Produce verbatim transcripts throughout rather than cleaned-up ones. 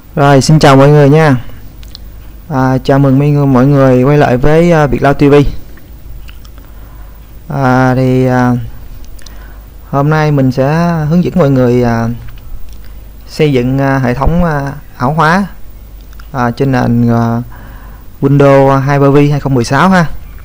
Rồi, xin chào mọi người nha. À, chào mừng mọi người, mọi người quay lại với uh, Vietloud ti vi. À, thì uh, hôm nay mình sẽ hướng dẫn mọi người uh, xây dựng uh, hệ thống uh, ảo hóa uh, trên nền uh, Windows Hyper-V hai không một sáu ha.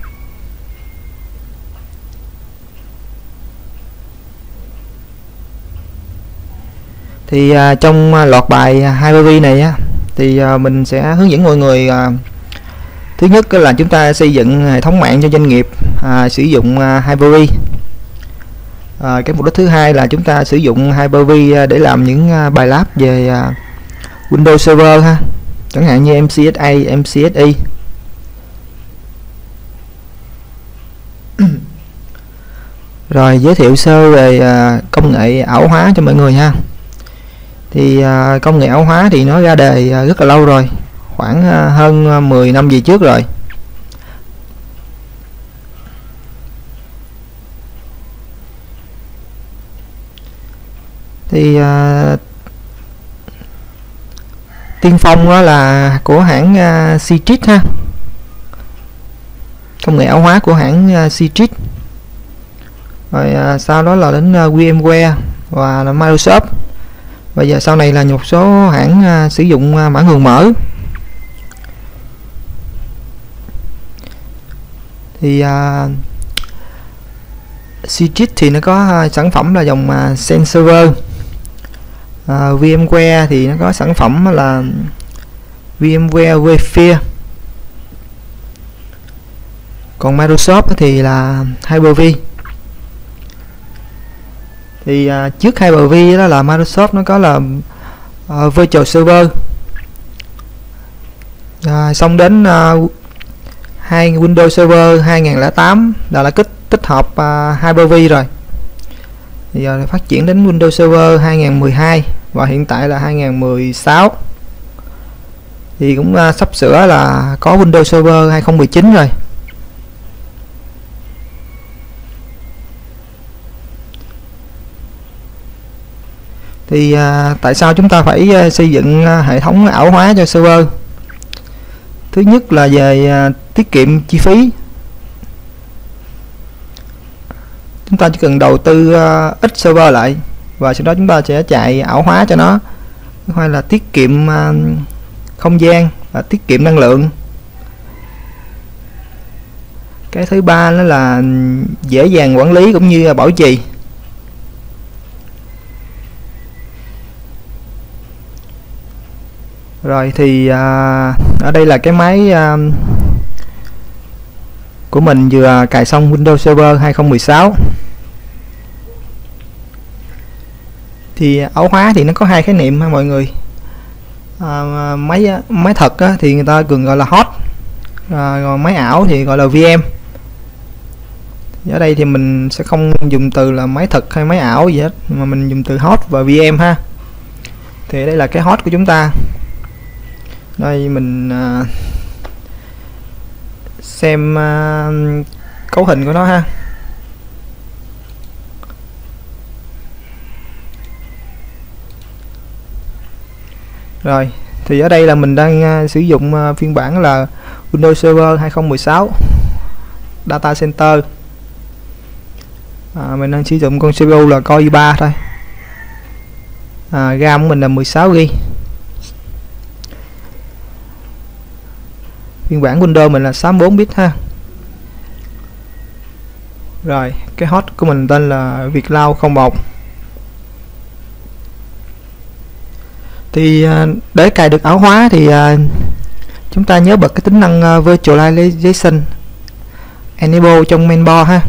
Thì uh, trong uh, loạt bài Hyper-V này á, thì uh, mình sẽ hướng dẫn mọi người uh, thứ nhất là chúng ta xây dựng hệ thống mạng cho doanh nghiệp uh, sử dụng uh, Hyper-V. Uh, cái mục đích thứ hai là chúng ta sử dụng Hyper-V uh, để làm những uh, bài lab về uh, Windows Server ha, chẳng hạn như em xê ét a, em xê ét i. Rồi giới thiệu sơ về uh, công nghệ ảo hóa cho mọi người ha. Thì uh, công nghệ ảo hóa thì nó ra đời uh, rất là lâu rồi, khoảng uh, hơn uh, mười năm về trước rồi. Thì uh, tiên phong đó là của hãng uh, Citrix ha, công nghệ ảo hóa của hãng uh, Citrix. Rồi uh, sau đó là đến uh, VMware và là Microsoft. Bây giờ sau này là một số hãng uh, sử dụng uh, mã nguồn mở. Thì uh, Citrix thì nó có uh, sản phẩm là dòng uh, Xen Server. uh, VMware thì nó có sản phẩm là VMware vSphere. Còn Microsoft thì là Hyper-V. Thì uh, trước Hyper-V đó là Microsoft nó có là uh, Virtual Server. uh, xong đến uh, hai Windows Server hai không không tám là đã tích tích hợp uh, Hyper-V rồi. Thì giờ phát triển đến Windows Server hai không một hai và hiện tại là hai không một sáu. Thì cũng uh, sắp sửa là có Windows Server hai không một chín rồi. Thì à, tại sao chúng ta phải à, xây dựng à, hệ thống ảo hóa cho server? Thứ nhất là về à, tiết kiệm chi phí. Chúng ta chỉ cần đầu tư à, ít server lại và sau đó chúng ta sẽ chạy ảo hóa cho nó, hay là tiết kiệm à, không gian và tiết kiệm năng lượng. Cái thứ ba đó là dễ dàng quản lý cũng như bảo trì. Rồi thì à, ở đây là cái máy à, của mình vừa cài xong Windows Server hai không một sáu. Thì ảo hóa thì nó có hai khái niệm ha mọi người. à, máy máy thật á, thì người ta thường gọi là host, à, còn máy ảo thì gọi là vê em. Ở đây thì mình sẽ không dùng từ là máy thật hay máy ảo gì hết, mà mình dùng từ host và vê em ha. Thì đây là cái host của chúng ta. Đây mình uh, xem uh, cấu hình của nó ha. Rồi thì ở đây là mình đang uh, sử dụng uh, phiên bản là Windows Server hai không một sáu Data Center. À, mình đang sử dụng con xê pê u là Core i ba thôi. À, RAM của mình là mười sáu gi ga bai. Phiên bản Windows mình là sáu mươi bốn bit ha. Rồi cái host của mình tên là Vietloud không một. Thì để cài được ảo hóa thì chúng ta nhớ bật cái tính năng Virtualization Enable trong mainboard ha.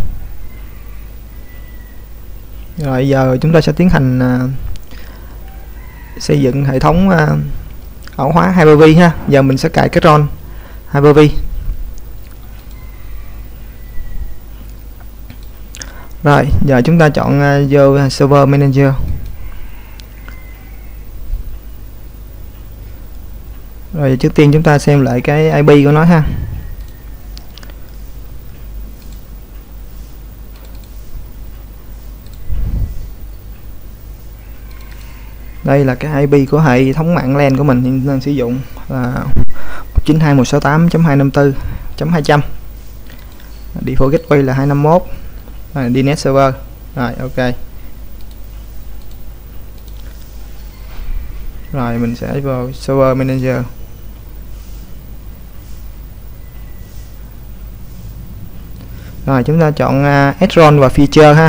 Rồi giờ chúng ta sẽ tiến hành xây dựng hệ thống ảo hóa Hyper-V ha. Giờ mình sẽ cài cái ROM Hyper-V. Rồi giờ chúng ta chọn uh, vô Server Manager. Rồi trước tiên chúng ta xem lại cái i pê của nó ha. Đây là cái i pê của hệ thống mạng LAN của mình hiện đang sử dụng là một chín hai một sáu tám chấm hai năm tư chấm hai trăm. Default gateway là hai năm mốt. Rồi, đê net server. Rồi, ok. Rồi mình sẽ vào server manager. Rồi chúng ta chọn uh, add-on và feature ha.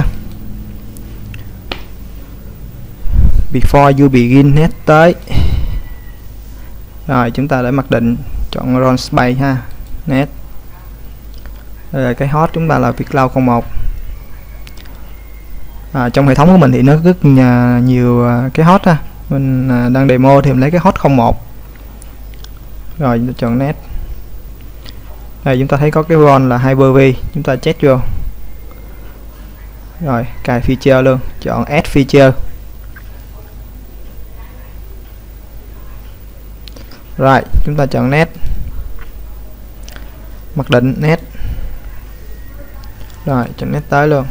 Before you begin net tới. Rồi chúng ta để mặc định chọn run space ha, net. Rồi cái host chúng ta là vcloud không một. À, trong hệ thống của mình thì nó rất nhiều cái host ha. Mình à, đang demo thì mình lấy cái host không một. Rồi chúng ta chọn net. Đây chúng ta thấy có cái run là Hyper-V, chúng ta check vô. Rồi cài feature luôn, chọn add feature. Rồi chúng ta chọn net, mặc định net. Rồi chọn net tới luôn.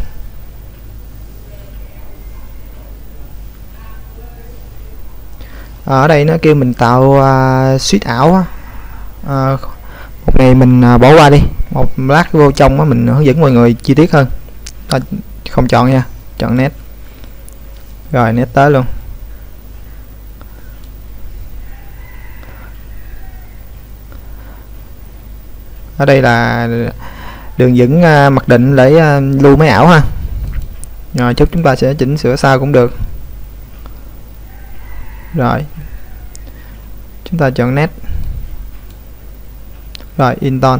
Ở đây nó kêu mình tạo uh, switch ảo á. Uh, một này mình uh, bỏ qua đi, một lát vô trong á mình hướng dẫn mọi người chi tiết hơn. Ta không chọn nha, chọn net. Rồi net tới luôn. Ở đây là đường dẫn uh, mặc định để uh, lưu máy ảo ha. Rồi chút chúng ta sẽ chỉnh sửa sao cũng được. Rồi chúng ta chọn net. Rồi install.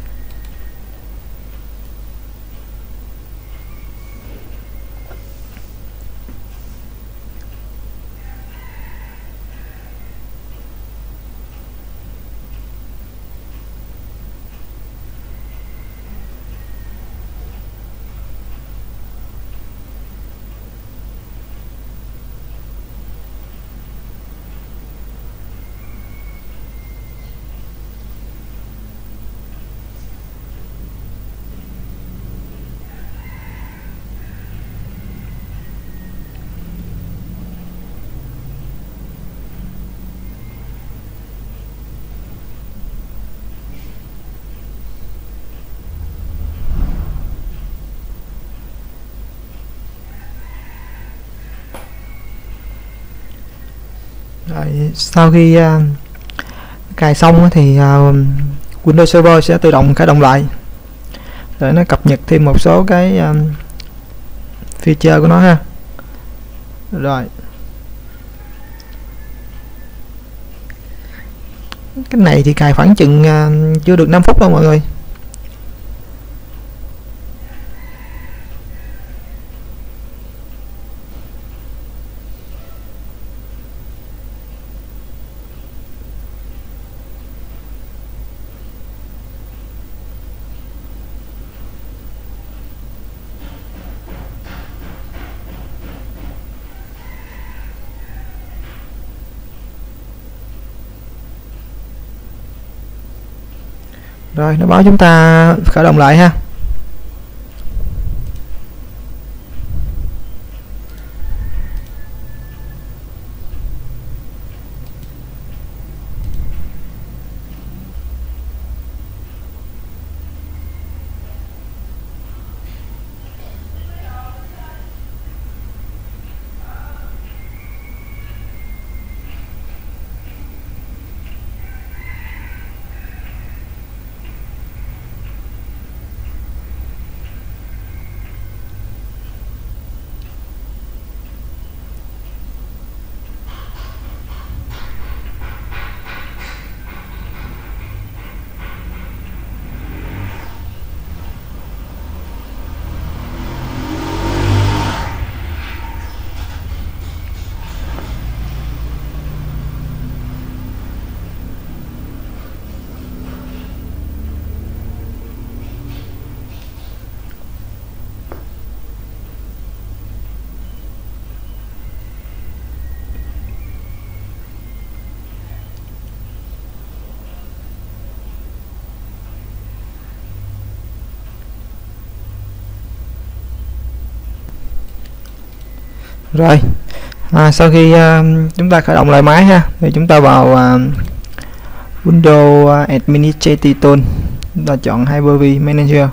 Rồi, sau khi uh, cài xong thì uh, Windows Server sẽ tự động khởi động lại để nó cập nhật thêm một số cái uh, feature của nó ha. Rồi cái này thì cài khoảng chừng uh, chưa được năm phút đâu mọi người. Rồi nó báo chúng ta khởi động lại ha. Rồi À, sau khi uh, chúng ta khởi động lại máy ha, thì chúng ta vào uh, Windows Administrator Tool, chúng ta chọn Hyper-V Manager.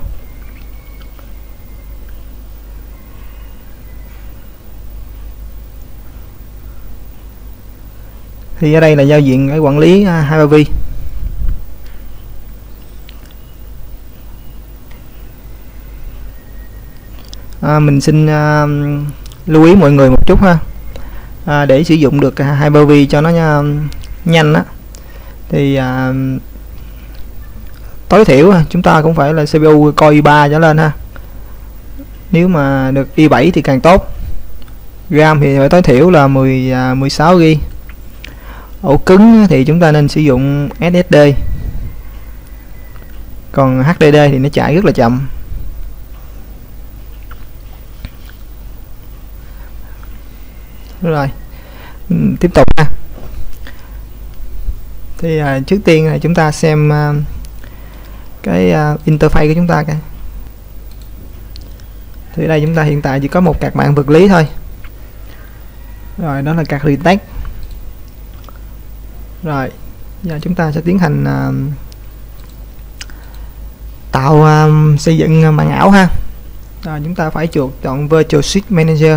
Thì ở đây là giao diện cái quản lý uh, Hyper-V. À, mình xin uh, lưu ý mọi người một chút ha. À, để sử dụng được Hyper-V cho nó uh, nhanh á, thì uh, tối thiểu chúng ta cũng phải là xê pê u Core i ba trở lên ha. Nếu mà được i bảy thì càng tốt. RAM thì phải tối thiểu là mười, uh, mười sáu gi ga bai. Ổ cứng thì chúng ta nên sử dụng ét ét đê. Còn hát đê đê thì nó chạy rất là chậm. Rồi tiếp tục ha. Thì à, trước tiên là chúng ta xem à, cái à, interface của chúng ta cái. Thì đây chúng ta hiện tại chỉ có một card mạng vật lý thôi. Rồi đó là card retect. Rồi giờ chúng ta sẽ tiến hành à, tạo à, xây dựng mạng ảo ha. Rồi chúng ta phải chuột chọn Virtual Switch Manager.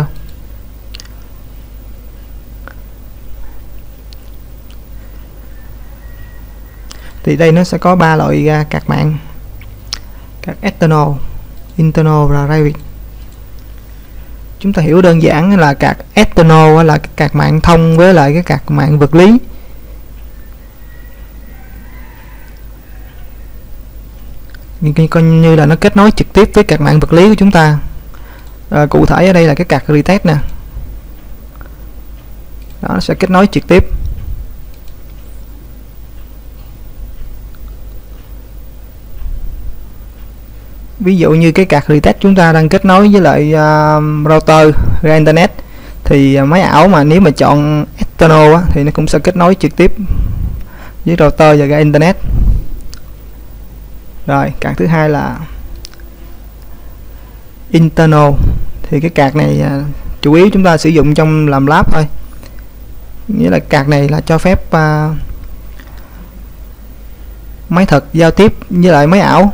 Thì đây nó sẽ có ba loại uh, card mạng: card external, internal và private. Chúng ta hiểu đơn giản là card external là cái card mạng thông với lại cái card mạng vật lý. Nhưng coi như là nó kết nối trực tiếp với card mạng vật lý của chúng ta. À, cụ thể ở đây là cái card retest nè. Đó, nó sẽ kết nối trực tiếp. Ví dụ như cái card retest chúng ta đang kết nối với lại uh, router ra internet, thì uh, máy ảo mà nếu mà chọn external á, thì nó cũng sẽ kết nối trực tiếp với router và ra internet. Rồi card thứ hai là internal. Thì cái card này uh, chủ yếu chúng ta sử dụng trong làm lab thôi. Nghĩa là card này là cho phép uh, máy thật giao tiếp với lại máy ảo.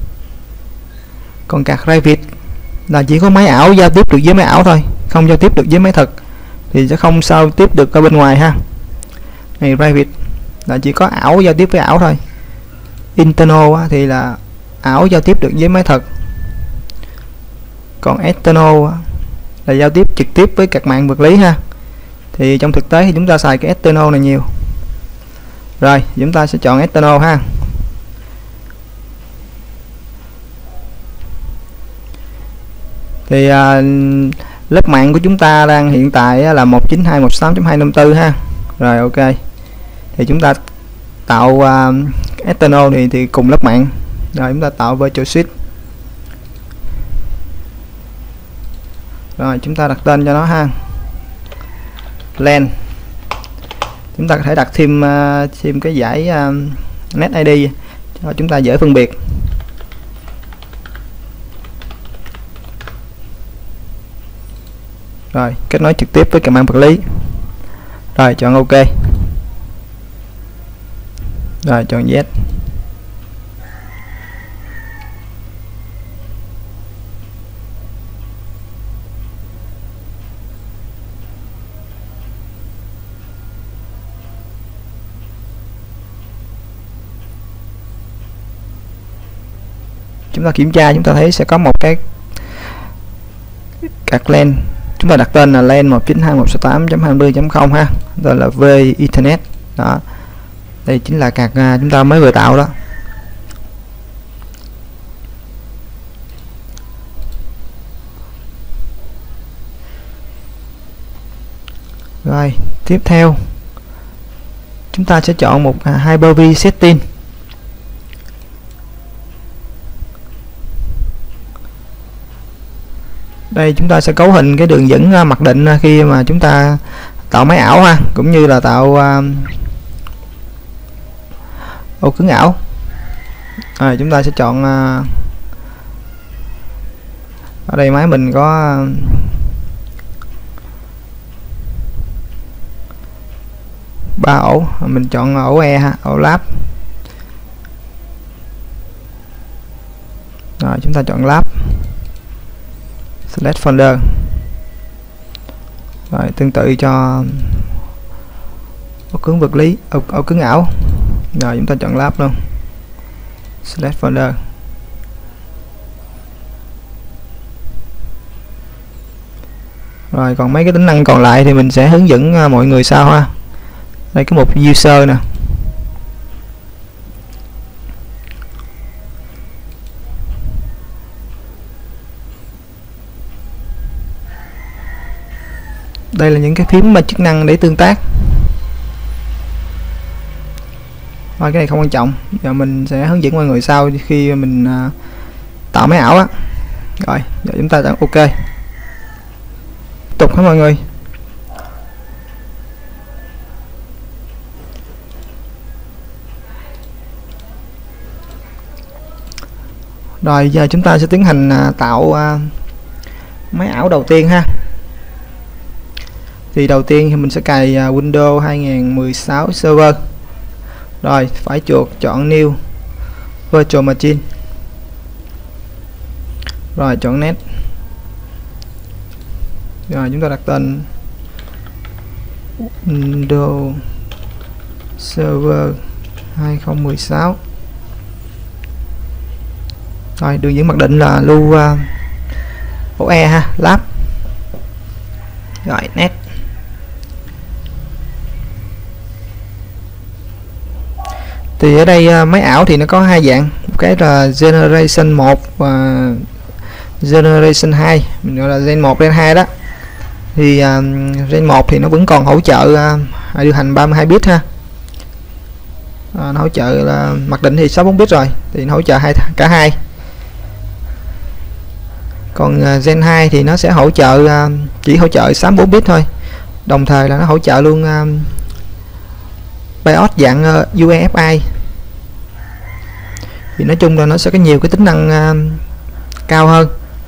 Còn card private là chỉ có máy ảo giao tiếp được với máy ảo thôi, không giao tiếp được với máy thật, thì sẽ không sao tiếp được ở bên ngoài ha. Này private là chỉ có ảo giao tiếp với ảo thôi. Internal á, thì là ảo giao tiếp được với máy thật. Còn external á, là giao tiếp trực tiếp với card mạng vật lý ha. Thì trong thực tế thì chúng ta xài cái external này nhiều. Rồi chúng ta sẽ chọn external ha. Thì à, lớp mạng của chúng ta đang hiện tại là một chín hai một tám chấm hai năm tư ha. Rồi ok. Thì chúng ta tạo uh, external thì thì cùng lớp mạng. Rồi chúng ta tạo virtual switch. Rồi chúng ta đặt tên cho nó ha. LAN. Chúng ta có thể đặt thêm uh, thêm cái giải uh, net i đê cho chúng ta dễ phân biệt. Rồi kết nối trực tiếp với card mạng vật lý. Rồi chọn OK. Rồi chọn yes. Chúng ta kiểm tra, chúng ta thấy sẽ có một cái card LAN. Chúng ta đặt tên là LAN một chín hai một sáu tám chấm hai mươi chấm không ha. Đó là V Ethernet. Đó. Đây chính là card chúng ta mới vừa tạo đó. Rồi, tiếp theo chúng ta sẽ chọn một Hyper-V setting. Đây chúng ta sẽ cấu hình cái đường dẫn mặc định khi mà chúng ta tạo máy ảo ha, cũng như là tạo uh, ổ cứng ảo. Rồi chúng ta sẽ chọn uh, ở đây máy mình có uh, ba ổ, mình chọn ổ E ha, ổ lab. Rồi chúng ta chọn lab, select folder. Rồi tương tự cho ổ cứng vật lý, ổ, ổ cứng ảo. Rồi chúng ta chọn lab luôn, select folder. Rồi còn mấy cái tính năng còn lại thì mình sẽ hướng dẫn uh, mọi người sau ha. Đây cái mục user nè. Đây là những cái phím mà chức năng để tương tác. Rồi cái này không quan trọng. Giờ mình sẽ hướng dẫn mọi người sau khi mình uh, tạo máy ảo á. Rồi giờ chúng ta chọn OK. Tiếp tục hết mọi người. Rồi giờ chúng ta sẽ tiến hành uh, tạo uh, máy ảo đầu tiên ha. Thì đầu tiên thì mình sẽ cài uh, Windows hai không một sáu Server. Rồi phải chuột chọn New Virtual Machine. Rồi chọn Net. Rồi chúng ta đặt tên Windows Server hai không một sáu. Rồi đường dẫn mặc định là lưu uh, ổ E ha, lab. Rồi Net. Thì ở đây uh, máy ảo thì nó có hai dạng, một cái là Generation một và Generation hai, mình gọi là Gen một, Gen hai đó. Thì uh, Gen một thì nó vẫn còn hỗ trợ uh, điều hành ba mươi hai bit ha. Uh, nó hỗ trợ là mặc định thì sáu mươi bốn bit rồi, thì nó hỗ trợ hai cả hai. Còn uh, Gen hai thì nó sẽ hỗ trợ uh, chỉ hỗ trợ sáu mươi bốn bit thôi. Đồng thời là nó hỗ trợ luôn uh, BIOS dạng uh, u e ép i. Thì nói chung là nó sẽ có nhiều cái tính năng uh, cao hơn.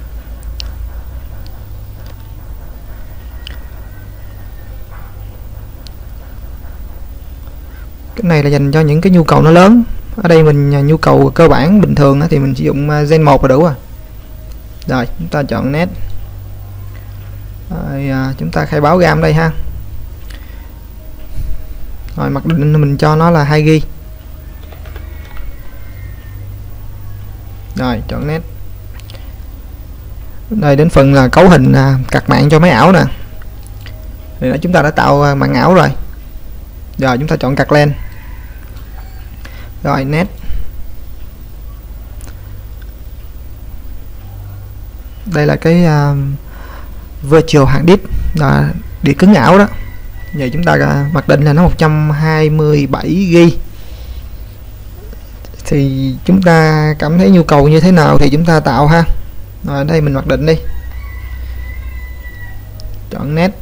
Cái này là dành cho những cái nhu cầu nó lớn. Ở đây mình uh, nhu cầu cơ bản bình thường uh, thì mình sử dụng uh, Gen một là đủ rồi. Rồi chúng ta chọn Net. Rồi uh, chúng ta khai báo RAM đây ha. Rồi mặc định mình cho nó là hai gi ga bai. Rồi chọn Net. Đây đến phần là cấu hình à, card mạng cho máy ảo nè. Thì đó chúng ta đã tạo à, mạng ảo rồi. Rồi chúng ta chọn card len. Rồi Net. Đây là cái uh, virtual hard disk, là đĩa cứng ảo đó. Giờ chúng ta uh, mặc định là nó một trăm hai mươi bảy gi ga bai. Thì chúng ta cảm thấy nhu cầu như thế nào thì chúng ta tạo ha. Rồi ở đây mình mặc định đi. Chọn Net.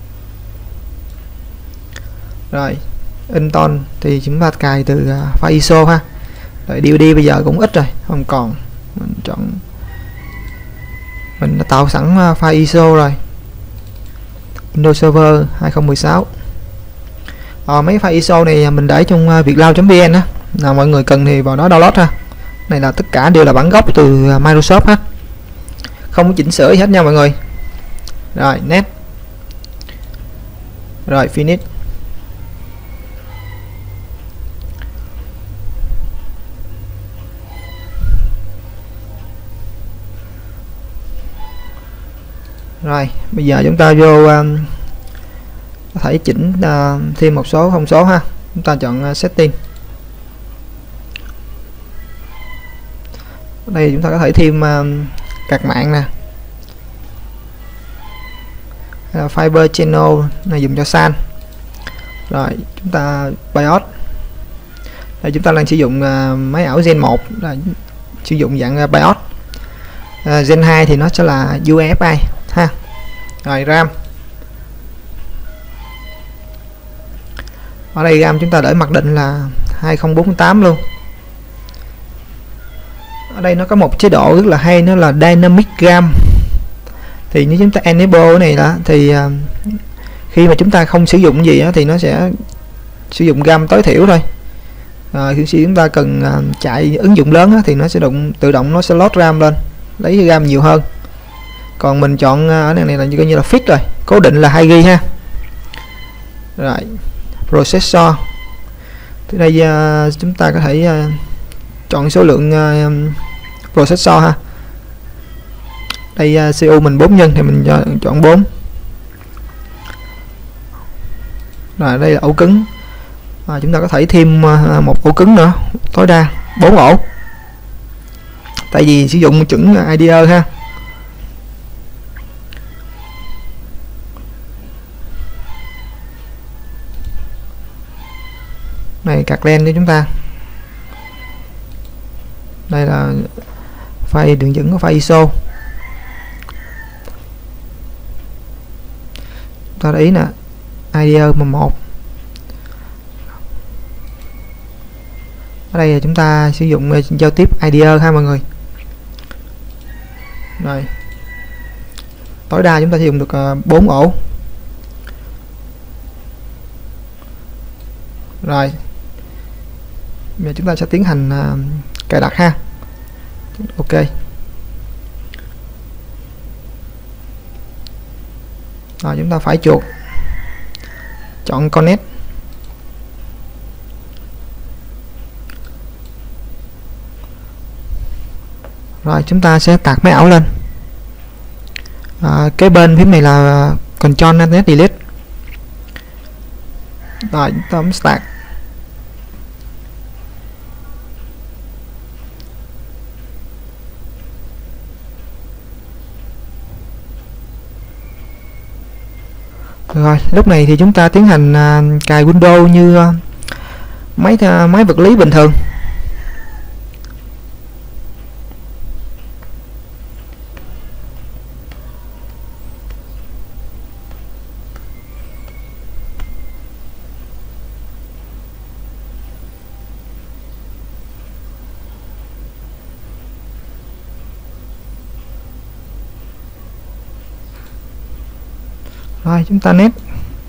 Rồi install thì chúng ta cài từ uh, file i ét o ha. Rồi đê vê đê bây giờ cũng ít rồi, không còn. Mình chọn, mình đã tạo sẵn uh, file i ét o rồi. Windows Server hai không một sáu. Ờ, mấy file i ét o này mình để trong uh, vietcloud.vn á. Nào mọi người cần thì vào đó download ha. Này là tất cả đều là bản gốc từ Microsoft ha, không có chỉnh sửa gì hết nha mọi người. Rồi Net. Rồi finish. Rồi bây giờ chúng ta vô um, có thể chỉnh uh, thêm một số thông số ha. Chúng ta chọn uh, setting. Đây chúng ta có thể thêm uh, card mạng nè, uh, fiber channel này dùng cho san. Rồi chúng ta BIOS. Đây chúng ta đang sử dụng uh, máy ảo Gen một, là sử dụng dạng uh, BIOS. uh, Gen hai thì nó sẽ là u e ép i ha. Rồi RAM. Ở đây RAM chúng ta để mặc định là hai không bốn tám luôn. Ở đây nó có một chế độ rất là hay, nó là Dynamic RAM. Thì nếu chúng ta enable cái này đó thì uh, khi mà chúng ta không sử dụng gì đó, thì nó sẽ sử dụng RAM tối thiểu thôi. À, khi chúng ta cần à, chạy ứng dụng lớn á, thì nó sẽ động tự động nó sẽ load RAM lên, lấy RAM nhiều hơn. Còn mình chọn à, ở này, này là như coi như là fix rồi, cố định là hai gi ga ha. Rồi processor, từ đây à, chúng ta có thể à, chọn số lượng à, processor ha. Đây à, xê pê u mình bốn nhân thì mình chọn bốn. Rồi đây là ổ cứng. À, chúng ta có thể thêm uh, một ổ cứng nữa, tối đa bốn ổ, tại vì sử dụng chuẩn i đê e ha. Này card len cho chúng ta. Đây là file đường dẫn của file i ét o. Ta để ý nè, i đê e mà một. Ở đây là chúng ta sử dụng uh, giao tiếp i đê e ha mọi người. Rồi tối đa chúng ta sử dụng được uh, bốn ổ. Rồi bây giờ chúng ta sẽ tiến hành uh, cài đặt ha. Ok, rồi chúng ta phải chuột, chọn connect. Rồi chúng ta sẽ tạt máy ảo lên. À, cái bên phím này là Control Alt Delete. Rồi chúng ta bấm start. Rồi lúc này thì chúng ta tiến hành uh, cài Windows như uh, máy uh, máy vật lý bình thường. Rồi chúng ta nét.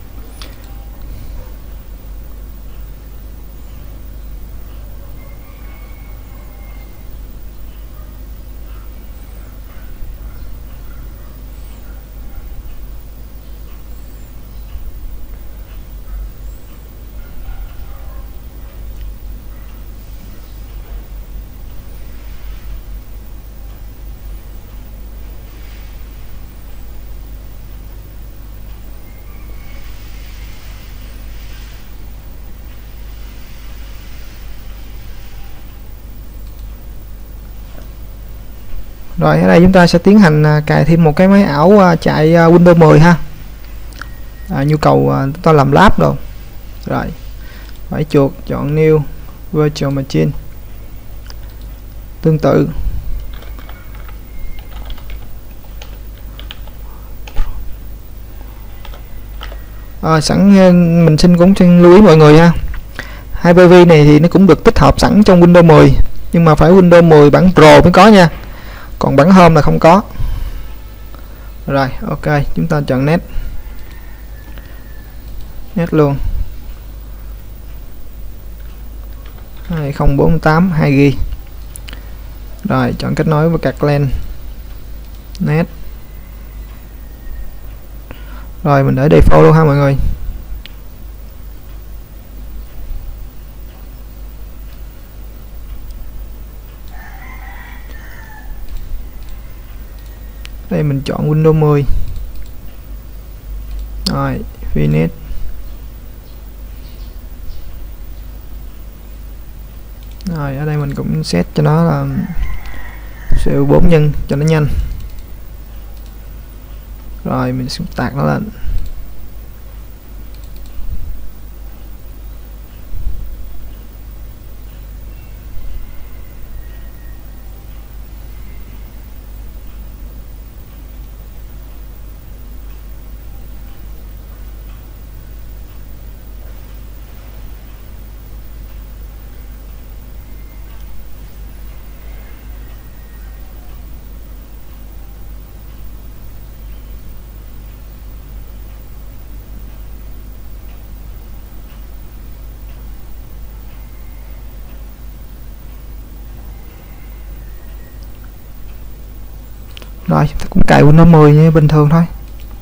Rồi ở đây chúng ta sẽ tiến hành à, cài thêm một cái máy ảo à, chạy à, Windows mười ha. À, nhu cầu à, chúng ta làm lab rồi. Rồi phải chuột chọn New Virtual Machine. Tương tự à, sẵn mình xin cũng xin lưu ý mọi người ha, Hyper-V này thì nó cũng được tích hợp sẵn trong Windows mười, nhưng mà phải Windows mười bản Pro mới có nha, còn bản Home là không có. Rồi ok, chúng ta chọn net net luôn. Hai không bốn tám hai gi ga. Rồi chọn kết nối với card len net. Rồi mình để default luôn ha mọi người. Đây mình chọn Windows mười. Rồi finish. Rồi ở đây mình cũng set cho nó là xê pê u bốn nhân cho nó nhanh. Rồi mình sẽ tạt nó lên. Rồi chúng ta cũng cài Windows mười như bình thường thôi.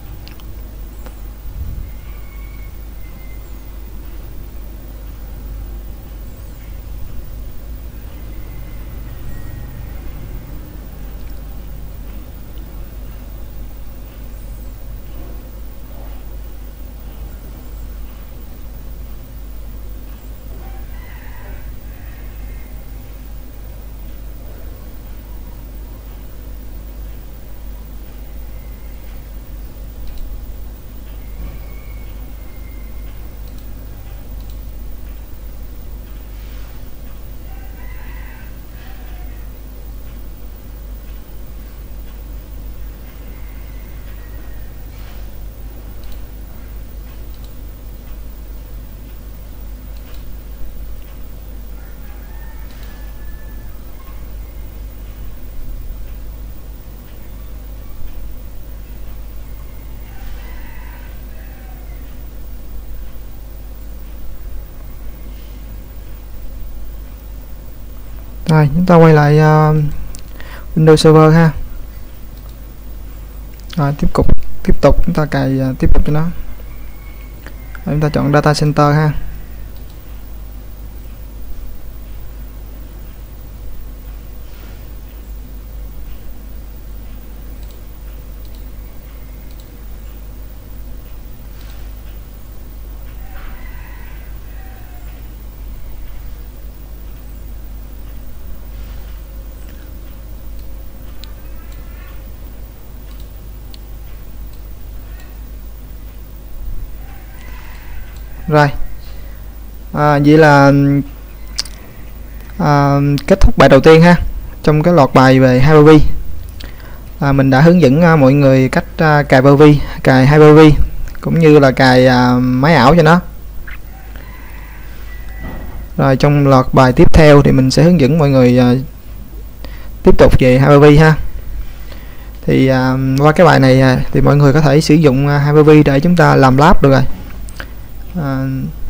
Rồi chúng ta quay lại uh, Windows Server ha. Rồi tiếp tục tiếp tục chúng ta cài uh, tiếp tục cho nó. Rồi, chúng ta chọn Data Center ha. Rồi à, vậy là à, kết thúc bài đầu tiên ha, trong cái loạt bài về Hyper-V. à, mình đã hướng dẫn à, mọi người cách à, cài Hyper-V, cài Hyper-V cũng như là cài à, máy ảo cho nó. Rồi trong loạt bài tiếp theo thì mình sẽ hướng dẫn mọi người à, tiếp tục về Hyper-V ha. Thì à, qua cái bài này à, thì mọi người có thể sử dụng à, Hyper-V để chúng ta làm lab được rồi. À,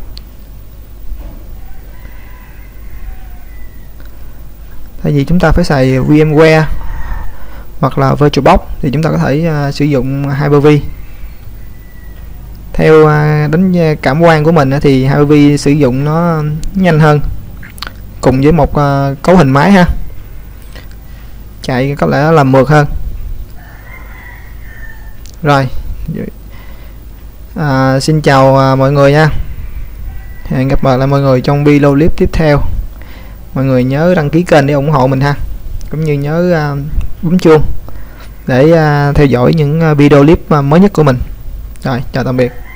thay vì chúng ta phải xài VMware hoặc là VirtualBox thì chúng ta có thể uh, sử dụng Hyper-V. Theo uh, đánh cảm quan của mình uh, thì Hyper-V sử dụng nó nhanh hơn, cùng với một uh, cấu hình máy ha, chạy có lẽ là mượt hơn. Rồi à, xin chào à, mọi người nha, hẹn gặp lại mọi người trong video clip tiếp theo. Mọi người nhớ đăng ký kênh để ủng hộ mình ha, cũng như nhớ à, bấm chuông để à, theo dõi những à, video clip à, mới nhất của mình. Rồi chào tạm biệt.